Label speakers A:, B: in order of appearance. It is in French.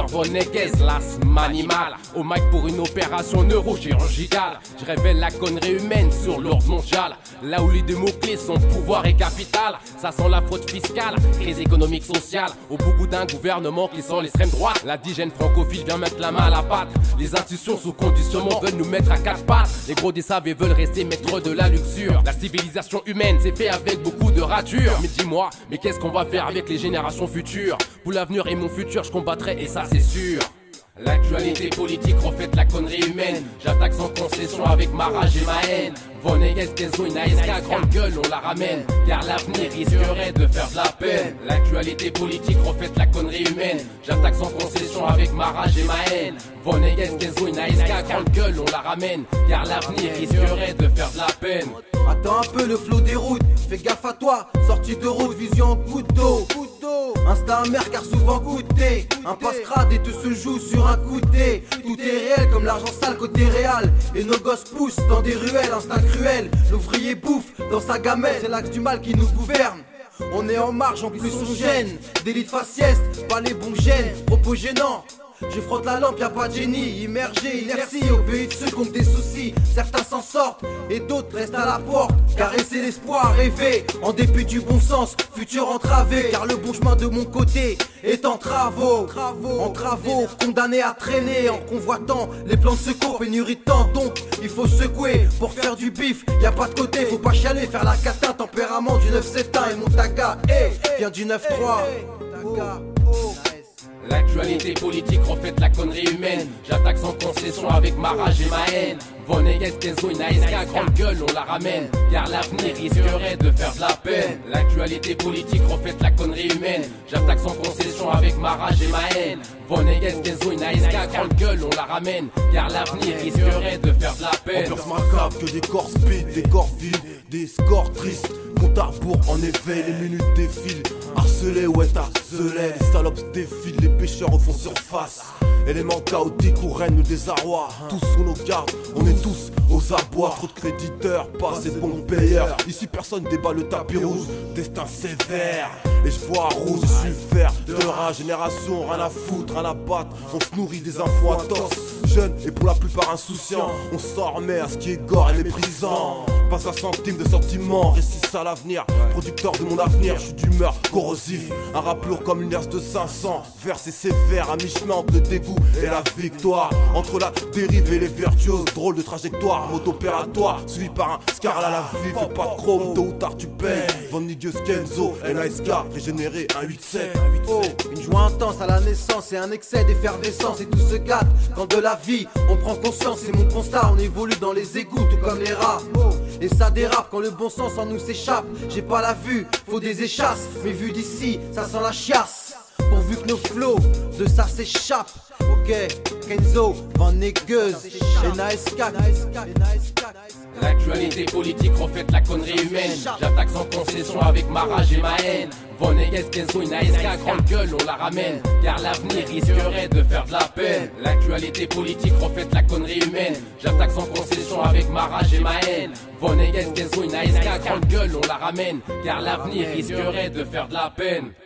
A: docteur Vonneguez, l'asthme animal. Au mic pour une opération neurochirurgicale. Je révèle la connerie humaine sur l'ordre mondial. Là où les deux mots-clés sont pouvoir et capital. Ça sent la fraude fiscale, crise économique, sociale. Au bout d'un gouvernement qui sent l'extrême droite. L'indigène francophile vient mettre la main à la pâte. Les institutions sous conditionnement veulent nous mettre à quatre pattes. Les gros des savés veulent rester maîtres de la luxure. La civilisation humaine c'est fait avec beaucoup de ratures. Mais dis-moi, mais qu'est-ce qu'on va faire avec les générations futures? Pour l'avenir et mon futur je combattrai et ça c'est sûr. L'actualité politique reflète la connerie humaine. J'attaque sans concession avec ma rage et ma haine. Vonneguez, Kenzo, Inaeska, grande gueule, on la ramène. Car l'avenir risquerait de faire de la peine. L'actualité politique reflète la connerie humaine. J'attaque sans concession avec ma rage et ma haine. Vonneguez, Kenzo, Inaeska, grande gueule, on la ramène. Car l'avenir risquerait de faire de la peine.
B: Attends un peu le flot des routes, fais gaffe à toi, sortie de route, vision en couteau. Insta amer car souvent goûté. Un passe crade et tout se joue sur un côté. Tout est réel comme l'argent sale côté réel. Et nos gosses poussent dans des ruelles, instinct cruel. L'ouvrier bouffe dans sa gamelle, c'est l'axe du mal qui nous gouverne. On est en marge, en plus on gêne. Délit de faciès, pas les bons gènes, propos gênants. Je frotte la lampe, y'a pas de génie, immergé, inertie au pays de ceux qui ont des soucis. Certains s'en sortent et d'autres restent à la porte. Caresser l'espoir, rêver, en dépit du bon sens, futur entravé. Car le bon chemin de mon côté est en travaux. En travaux, condamné à traîner, en convoitant les plans de secours, pénurie de temps. Donc il faut secouer pour faire du bif, y'a pas de côté, faut pas chialer, faire la catin. Tempérament du 9-7-1 et mon taga, vient du 9-3.
A: L'actualité politique reflète la connerie humaine. J'attaque sans concession avec ma rage et ma haine. Vonneguez, Kenzo, Inaeska, grande gueule, on la ramène. Car l'avenir risquerait de faire de la peine. L'actualité politique reflète la connerie humaine. J'attaque sans concession avec ma rage et ma haine. Vonneguez, Kenzo, Inaeska, grande gueule, on la ramène. Car l'avenir risquerait de faire de la peine.
C: Ambiance macabre que des corps speed, des corps vides, des scores tristes. Compte à rebours en éveil, les minutes défilent. Harcelé, ouais harcelé, les salopes défilent, les pêcheurs refont surface. Éléments chaotiques ou règne le désarroi. Tous sous nos gardes, on est tous aux abois. Trop de créditeurs, pas assez de bons payeurs. Ici personne débat le tapis rouge, destin sévère. Et je vois rouge, je suis vert de rage. Génération, rien à foutre, rien à battre. On se nourrit des infos à tos. Jeunes et pour la plupart insouciants. On s'en remet à ce qui est gore et méprisant. Pas un centime de sentiment, récit à l'avenir. Producteur de mon avenir, je suis d'humeur corrosif. Un rap lourd comme une herse de 500. Versé sévère à mi-chemin entre le dégoût et la victoire. Entre la dérive et les virtuoses, drôle de trajectoire. Mode opératoire, suivi par un scar à la vie. Fais pas de chrome, tôt ou tard tu payes. Vonneguez, Kenzo, Inaeska, régénéré, un 8-7.
B: Oh, une joie intense à la naissance et un excès d'effervescence. Et tout se gâte quand de la vie on prend conscience. C'est mon constat, on évolue dans les égouts tout comme les rats. Et ça dérape quand le bon sens en nous s'échappe. J'ai pas la vue, faut des échasses. Mais vu d'ici, ça sent la chiasse. Pourvu que nos flots de ça s'échappent. Ok, Kenzo, Vonneguez, Inaeska.
A: L'actualité politique reflète la connerie humaine. J'attaque sans concession avec ma rage et ma haine. Vonneguez, Kenzo, Inaeska, grande gueule, on la ramène. Car l'avenir risquerait de faire de la peine. L'actualité politique reflète la connerie humaine. J'attaque sans concession avec ma rage et ma haine. Vonneguez, Kenzo, Inaeska, grande gueule, on la ramène. Car l'avenir risquerait de faire de la peine.